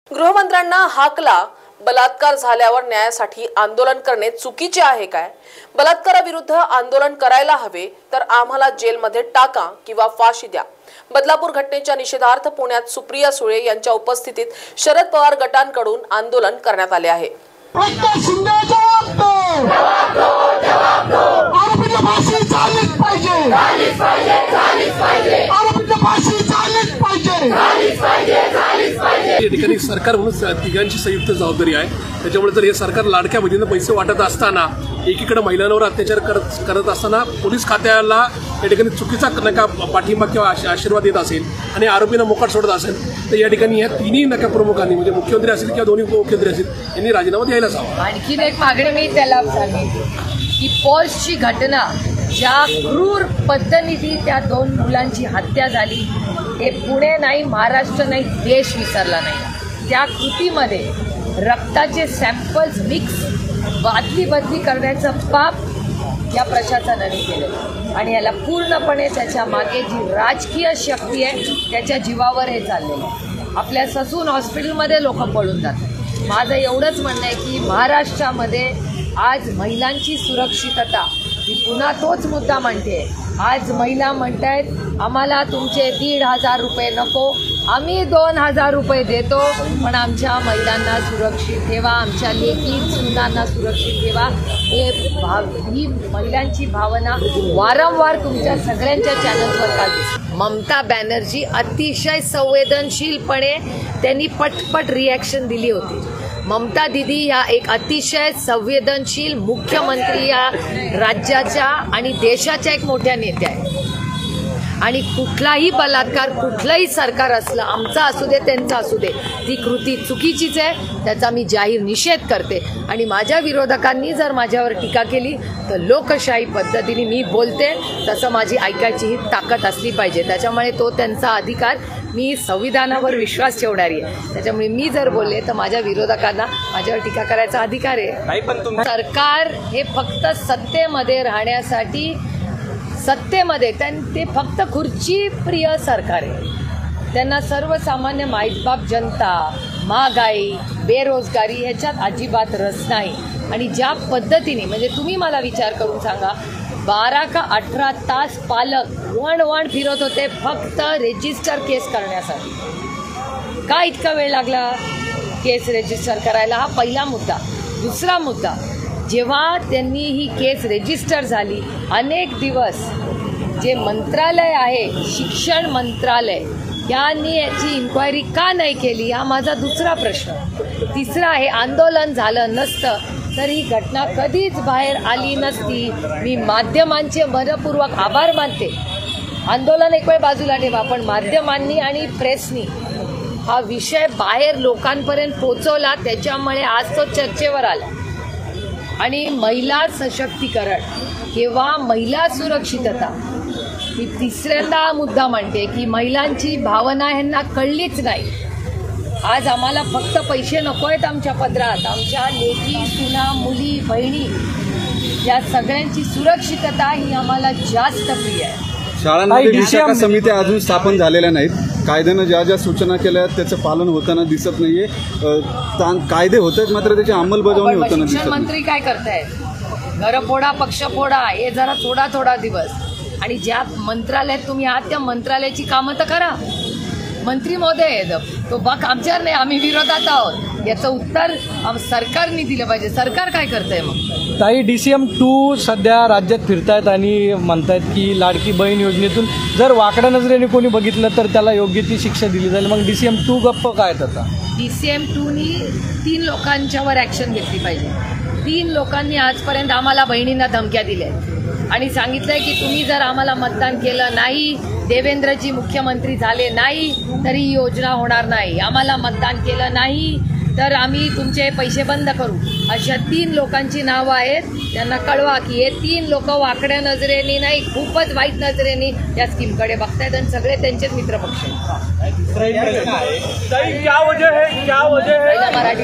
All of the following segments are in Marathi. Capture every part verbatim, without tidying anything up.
गृहमंत्र्यांना हाकला, बलात्कार झाल्यावर न्यायासाठी आंदोलन करणे चुकीचे आहे काय? बलात्काराविरुद्ध आंदोलन करायला हवे तर आम्हाला जेलमध्ये टाका किंवा फाशी द्या. बदलापूर घटनेच्या निषेधार्थ पुण्यात सुप्रिया सुळे यांच्या उपस्थितीत शरद पवार गटांकडून आंदोलन करण्यात आले आहे. या ठिकाणी सरकार म्हणून तिघांची संयुक्त जबाबदारी आहे. त्याच्यामुळे जर हे सरकार लाडक्या बहिणींना पैसे वाटत असताना एकीकडे महिलांवर अत्याचार करत करत असताना पोलीस खात्याला या ठिकाणी चुकीचा नका पाठिंबा किंवा आशीर्वाद देत असेल आणि आरोपींना मोकाट सोडत असेल तर या ठिकाणी या तिन्ही नका प्रमुखांनी म्हणजे मुख्यमंत्री असेल किंवा दोन्ही उपमुख्यमंत्री असतील यांनी राजीनामा द्यायलाच हवा. आणखीन एक मागणी मी त्याला सांगितली की पॉल्सची घटना ज्या क्रूर पद्धतीने त्या दोन मुलांची हत्या झाली हे पुणे नाही, महाराष्ट्र नाही, देश विसरला नाही. त्या कृतीमध्ये रक्ताचे सॅम्पल्स मिक्स बादली बदली करण्याचं पाप या प्रशासनाने केलं आणि याला पूर्णपणे त्याच्या मागे जी राजकीय शक्ती आहे त्याच्या जीवावर हे चाललेलं आहे. आपल्या ससून हॉस्पिटलमध्ये लोक पळून जातात. माझं एवढंच म्हणणं आहे की महाराष्ट्रामध्ये आज महिलांची सुरक्षितता मी पुन्हा तोच मुद्दा म्हणते. आज महिला म्हणतायत आम्हाला तुमचे दीड हजार रुपये नको, आम्ही दोन हजार रुपये देतो, पण आमच्या महिलांना सुरक्षित ठेवा, आमच्या लेकी सुनांना सुरक्षित ठेवा. हे भाव ही महिलांची भावना वारंवार तुमच्या सगळ्यांच्या चॅनलवर चालते. ममता बॅनर्जी अतिशय संवेदनशीलपणे त्यांनी पटपट रिॲक्शन दिली होती. ममता दिदी या एक अतिशय संवेदनशील मुख्यमंत्री या राज्याच्या आणि देशाच्या एक मोठ्या नेत्या आहेत आणि कुठलाही बलात्कार कुठलंही सरकार असलं, आमचा असू दे त्यांचा असू दे, ती कृती चुकीचीच आहे. त्याचा मी जाहीर निषेध करते आणि माझ्या विरोधकांनी जर माझ्यावर टीका केली तर लोकशाही पद्धतीने मी बोलते तसं माझी ऐकायची ही ताकद असली पाहिजे. त्याच्यामुळे तो त्यांचा अधिकार, मी संविधानावर विश्वास ठेवणारी आहे, त्याच्यामुळे मी जर बोलले तर माझ्या विरोधकांना माझ्यावर टीका करायचा अधिकार आहे. सरकार हे फक्त सत्तेमध्ये राहण्यासाठी सत्तेमध्ये ते फक्त खुर्ची प्रिय सरकार आहे. त्यांना सर्वसामान्य मायबाप जनता, महागाई, बेरोजगारी ह्याच्यात अजिबात रस नाही. आणि ज्या पद्धतीने म्हणजे तुम्ही मला विचार करून सांगा, बारा का अठरा तास पालक वण वण फिरत होते फक्त रेजिस्टर केस करण्यासाठी. का इतका वेळ लागला केस रेजिस्टर करायला? हा पहिला मुद्दा. दुसरा मुद्दा, जेव्हा त्यांनी ही केस रेजिस्टर झाली अनेक दिवस जे मंत्रालय आहे, शिक्षण मंत्रालय, यांनी याची इन्क्वायरी का नाही केली हा माझा दुसरा प्रश्न. तिसरा आहे, आंदोलन झालं नसतं तर ही घटना कधीच बाहेर आली नसती. मी माध्यमांचे मनपूर्वक आभार मानते. आंदोलन एक वेळ बाजूला ठेवा, पण माध्यमांनी आणि प्रेसनी हा विषय बाहेर लोकांपर्यंत पोचवला, त्याच्यामुळे आज तो चर्चेवर आला. आणि महिला सशक्तीकरण किंवा महिला सुरक्षितता मी तिसऱ्यांदा हा मुद्दा म्हणते की महिलांची भावना ह्यांना कळलीच नाही. आज आम्हाला फक्त पैसे नको आहेत आमच्या पदरात, आमच्या लेकी, सुना, मुली, बहिणी या सगळ्यांची सुरक्षितता ही आम्हाला जास्त प्रिय आहे. शाळांमध्ये विशाखा समित्या अजून स्थापन झालेल्या नाहीत. कायद्यानं ज्या ज्या सूचना केल्या आहेत त्याचं पालन होताना दिसत नाहीये. कायदे होत आहेत मात्र त्याची अंमलबजावणी होताना दिसत नाही. मंत्री काय करतायत? घर फोडा, पक्ष फोडा, हे जरा थोडा थोडा दिवस. आणि ज्या मंत्रालयात तुम्ही आहात त्या मंत्रालयाची कामं तर करा. मंत्री महोदय तो बघ आमच्यावर नाही, आम्ही विरोधात आहोत, याचं उत्तर सरकारने दिलं पाहिजे. सरकार काय करतंय मग? ताई, डीसीएम टू सध्या राज्यात फिरतायत आणि म्हणतायत की लाडकी बहीण योजनेतून जर वाकड्या नजरेने कोणी बघितलं तर त्याला योग्य ती शिक्षा दिली जाईल. मग डीसीएम टू गप्प काय आता? डीसीएम टूनी तीन लोकांच्यावर ॲक्शन घेतली पाहिजे. तीन लोकांनी आजपर्यंत आम्हाला बहिणींना धमक्या दिल्या आणि सांगितलंय की तुम्ही जर आम्हाला मतदान केलं नाही, देवेंद्रजी मुख्यमंत्री झाले नाही तरी ही योजना होणार नाही, आम्हाला मतदान केलं नाही तर आम्ही तुमचे पैसे बंद करू. अशा तीन लोकांची नावं आहेत. त्यांना कळवा की हे तीन लोक वाकड्या नजरेने नाही, खूपच वाईट नजरेने या स्कीमकडे बघतायत आणि सगळे त्यांचेच मित्रपक्ष आहेत. मराठी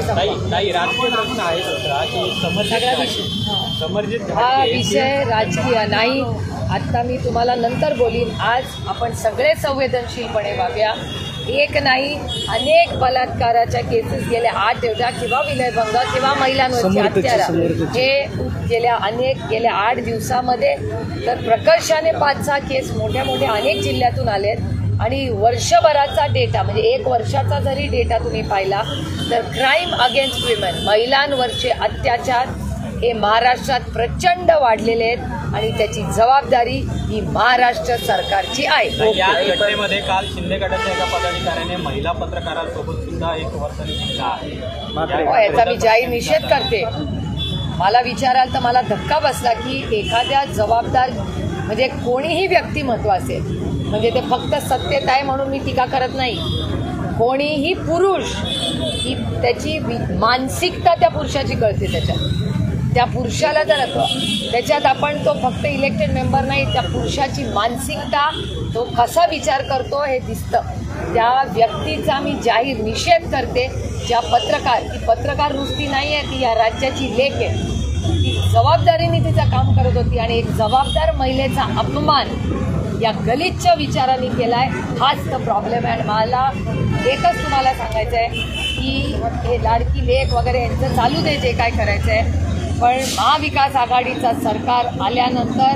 हा विषय राजकीय नाही. आता मी तुम्हाला नंतर बोलीन. आज आपण सगळे संवेदनशीलपणे वागूया. एक नाही अनेक बलात्काराच्या केसेस गेल्या आठ दिवसा किंवा विनयभंग किंवा महिलांवरची अत्याचार हे गेल्या अनेक गेल्या आठ दिवसामध्ये तर प्रकर्षाने पाच सहा केस मोठ्या मोठ्या अनेक जिल्ह्यातून आलेत आणि वर्षभराचा डेटा म्हणजे एक वर्षाचा जरी डेटा तुम्ही पाहिला तर क्राईम अगेन्स्ट विमेन महिलांवरचे अत्याचार हे महाराष्ट्रात प्रचंड वाढलेले आहेत आणि त्याची जबाबदारी ही महाराष्ट्र सरकारची आहे. या घटनेमध्ये काल शिंदे गटाच्या एका पदाधिकाऱ्याने महिला पत्रकारांसोबत सुद्धा एक वर्तन केलं आहे. याचा मी जाहीर निषेध करते. मला विचाराल तर मला धक्का बसला की एखाद्या जबाबदार म्हणजे कोणीही व्यक्तिमत्व असेल म्हणजे ते फक्त सत्तेत आहे म्हणून मी टीका करत नाही. कोणीही पुरुष ही त्याची मानसिकता त्या पुरुषाची कळते. त्याच्यात त्या पुरुषाला जर त्याच्यात आपण तो फक्त इलेक्टेड मेंबर नाही त्या पुरुषाची मानसिकता तो कसा विचार करतो हे दिसतं. त्या व्यक्तीचा मी जाहीर निषेध करते. ज्या पत्रकार ती पत्रकार नुसती नाही आहे ती या राज्याची लेक आहे. ती जबाबदारीने तिचं काम करत होती आणि एक जबाबदार महिलेचा अपमान या गलिच्छ विचारांनी केला आहे. हाच तर प्रॉब्लेम आहे. मला एकच तुम्हाला सांगायचं आहे की हे लाडकी लेक वगैरे यांचं चालू दे जे काय करायचं आहे पण महाविकास आघाडीचा सरकार आल्यानंतर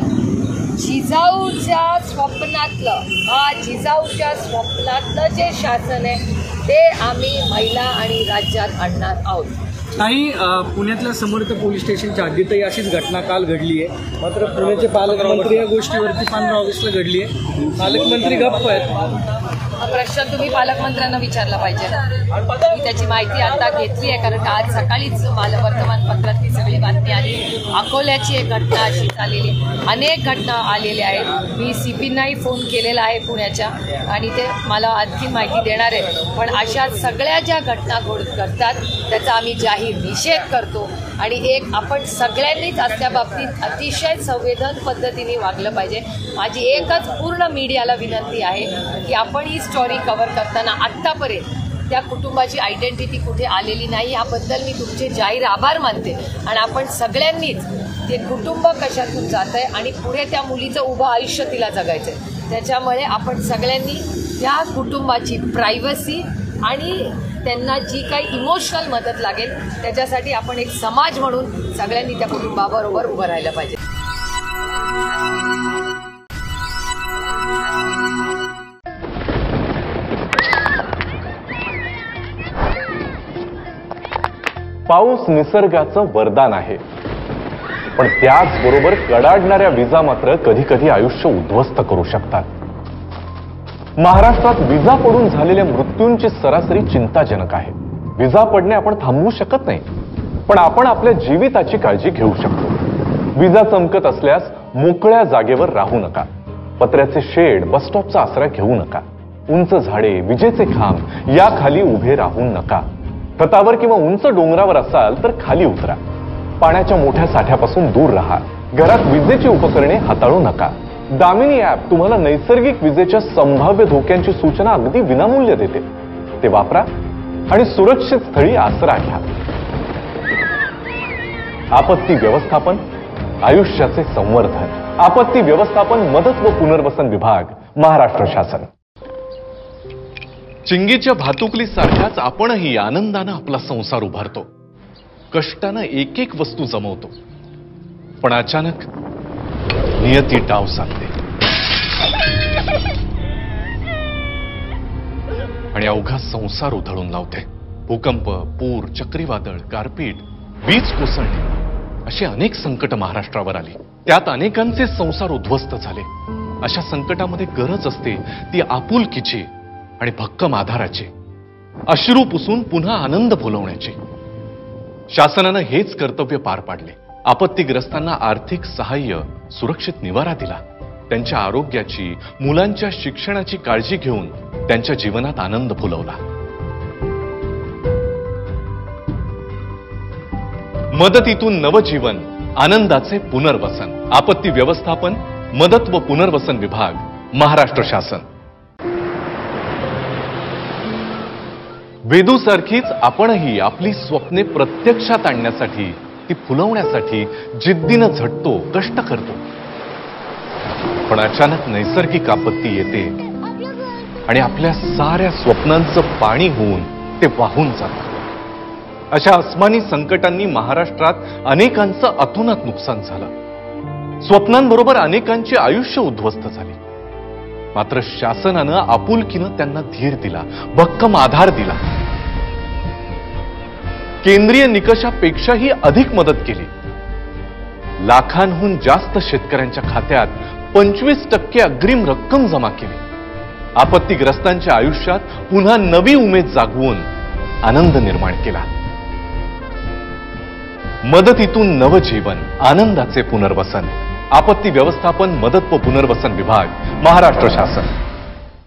जिजाऊच्या स्वप्नातलं हा जिजाऊच्या स्वप्नातलं जे शासन आहे ते आम्ही महिला आणि राज्यात आणणार आहोत. काही पुण्यातल्या समर्थ पोलीस स्टेशनच्या हद्दीतही अशीच घटना काल घडली आहे. मात्र पुण्याचे पालकमंत्री या गोष्टीवरती पंधरा ऑगस्टला घडली आहे. पालकमंत्री गप्प आहेत. हा प्रश्न तुम्ही पालकमंत्र्यांना विचारला पाहिजे ना. मी त्याची माहिती आता घेतली आहे कारण आज सकाळीच मला वर्तमानपत्रात ती सगळी बातमी आली. अकोल्याची एक घटना अशी झालेली अनेक घटना आलेल्या आहेत. मी सी पींनाही फोन केलेला आहे पुण्याच्या आणि ते मला आणखी माहिती देणार आहे. पण अशा सगळ्या ज्या घटना घडतात त्याचा आम्ही जाहीर निषेध करतो आणि एक आपण सगळ्यांनीच त्या बाबतीत अतिशय संवेदन पद्धतीने वागलं पाहिजे. माझी एकच पूर्ण मीडियाला विनंती आहे की आपण ही स्टोरी कव्हर करताना आत्तापर्यंत त्या कुटुंबाची आयडेंटिटी कुठे आलेली नाही याबद्दल मी तुमचे जाहीर आभार मानते. आणि आपण सगळ्यांनीच ते कुटुंब कशातून जात आहे आणि पुढे त्या मुलीचं उभं आयुष्य तिला जगायचं आहे त्याच्यामुळे आपण सगळ्यांनी त्या कुटुंबाची प्रायव्हसी आणि त्यांना जी काही इमोशनल मदत लागेल त्याच्यासाठी आपण एक समाज म्हणून सगळ्यांनी त्या कुटुंबाबरोबर उभं राहिलं पाहिजे. पाऊस निसर्गाचं वरदान आहे पण त्याचबरोबर कडाडणाऱ्या विजा मात्र कधी कधी आयुष्य उद्ध्वस्त करू शकतात. महाराष्ट्रात विजा पडून झालेल्या मृत्यूंची सरासरी चिंताजनक आहे. विजा पडणे आपण थांबवू शकत नाही पण आपण आपल्या जीविताची काळजी घेऊ शकतो. विजा चमकत असल्यास मोकळ्या जागेवर राहू नका. पत्र्याचे शेड बसस्टॉपचा आसरा घेऊ नका. उंच झाडे विजेचे खांब याखाली उभे राहू नका. छतावर किंवा उंच डोंगरावर असाल तर खाली उतरा. पाण्याच्या मोठ्या साठ्यापासून दूर राहा. घरात विजेची उपकरणे हाताळू नका. दामिनी ॲप तुम्हाला नैसर्गिक विजेच्या संभाव्य धोक्यांची सूचना अगदी विनामूल्य देते. ते वापरा आणि सुरक्षित स्थळी आसरा घ्या. आपत्ती व्यवस्थापन आयुष्याचे संवर्धन. आपत्ती व्यवस्थापन मदत व पुनर्वसन विभाग महाराष्ट्र शासन. चिंगीच्या भातुकली सारखाच आपणही आनंदानं आपला संसार उभारतो. कष्टानं एक एक वस्तू जमवतो पण अचानक नियती डाव साधते आणि अवघा संसार उधळून लावते. भूकंप पूर चक्रीवादळ गारपीट वीज कोसळणे अशी अनेक संकट महाराष्ट्रावर आली. त्यात अनेकांचे संसार उद्ध्वस्त झाले. अशा संकटामध्ये गरज असते ती आपुलकीची आणि भक्कम आधाराची. अश्रू पुसून पुन्हा आनंद फुलवण्याची. शासनानं हेच कर्तव्य पार पाडले. आपत्तीग्रस्तांना आर्थिक सहाय्य सुरक्षित निवारा दिला. त्यांच्या आरोग्याची मुलांच्या शिक्षणाची काळजी घेऊन त्यांच्या जीवनात आनंद फुलवला. मदतीतून नवजीवन आनंदाचे पुनर्वसन. आपत्ती व्यवस्थापन मदत व पुनर्वसन विभाग महाराष्ट्र शासन. वेदूसारखीच आपणही आपली स्वप्ने प्रत्यक्षात आणण्यासाठी ती फुलवण्यासाठी जिद्दीनं झटतो कष्ट करतो. पण अचानक नैसर्गिक आपत्ती येते आणि आपल्या साऱ्या स्वप्नांचं पाणी होऊन ते वाहून जातं. अशा अस्मानी संकटांनी महाराष्ट्रात अनेकांचं अतोनात नुकसान झालं. स्वप्नांबरोबर अनेकांची आयुष्य उद्ध्वस्त झाली. मात्र शासनानं आपुलकीनं त्यांना धीर दिला, भक्कम आधार दिला. केंद्रीय निकषापेक्षाही अधिक मदत केली. लाखांहून जास्त शेतकऱ्यांच्या खात्यात पंचवीस टक्के अग्रिम रक्कम जमा केली. आपत्तीग्रस्तांच्या आयुष्यात पुन्हा नवी उमेद जागवून आनंद निर्माण केला. मदतीतून नवजीवन, आनंदाचे पुनर्वसन. आपत्ती व्यवस्थापन, मदत व पुनर्वसन विभाग, महाराष्ट्र शासन.